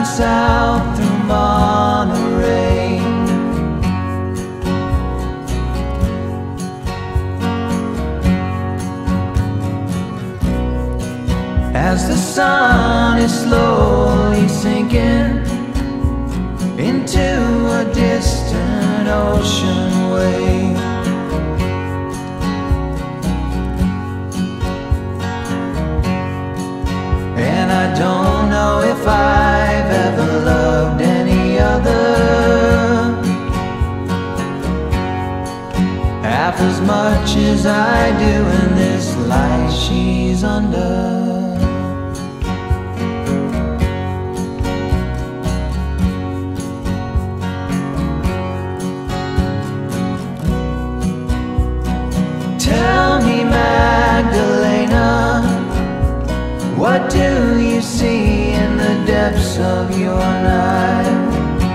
driving south through Monterey. As the sun is slowly sinking into a distant ocean wave, and I don't know if I've ever loved any other half as much as I do in this light she's under. Tell me, Magdalena, what do you see in the depths of your night?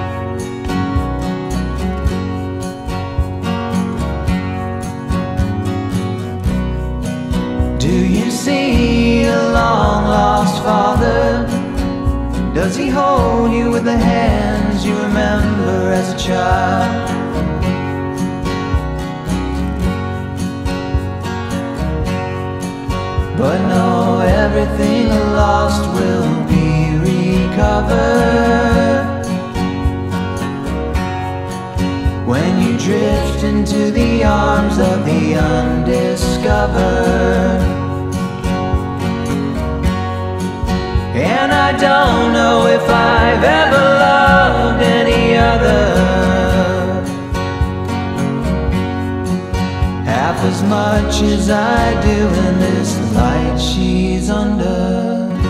Do you see a long-lost father? Does he hold you with the hands you remember as a child? But no, everything lost will be recovered when you drift into the arms of the undiscovered. And I don't know if I've ever loved any other half as much as I do in this light she's under.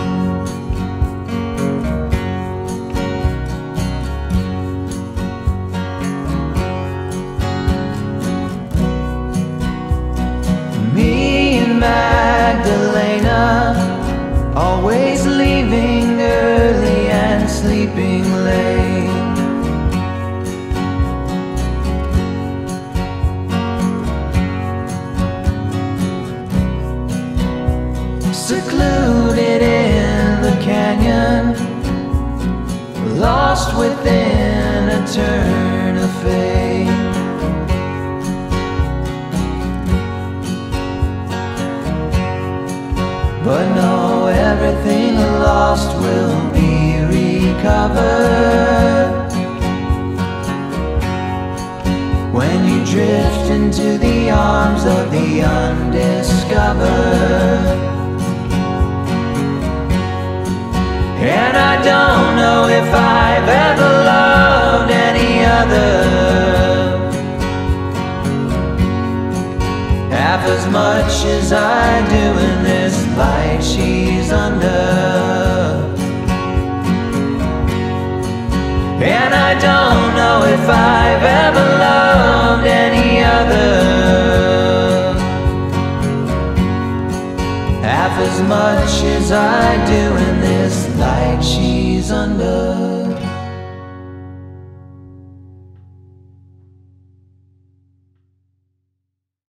Me and Magdalena, always leaving early and sleeping late. Secluded in the canyon, lost within a turn of fate. But no, everything lost will be recovered when you drift into the arms of the undiscovered. And I don't know if I've ever loved any other half as much as I do in this light she's under. And I don't know if I've ever loved any other half as much as I do in this light she's under.